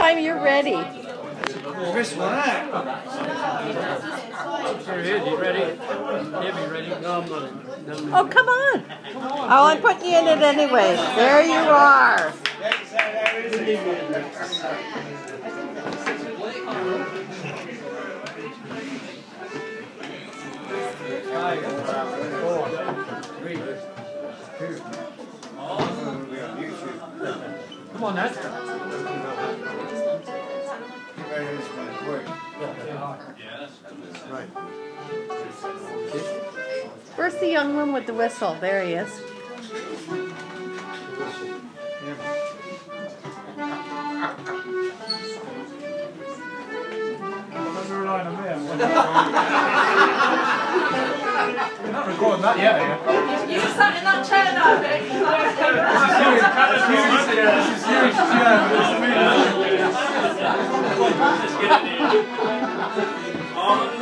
time you're ready. Chris, one out. Here, you ready? Debbie, ready? No, I'm not. Oh, come on. Oh, I'm putting you in it anyway. There you are. Come on, that's right. Where's the young one with the whistle? There he is. You're not recording that yet, are you? You sat in that chair now, Vic. This is serious.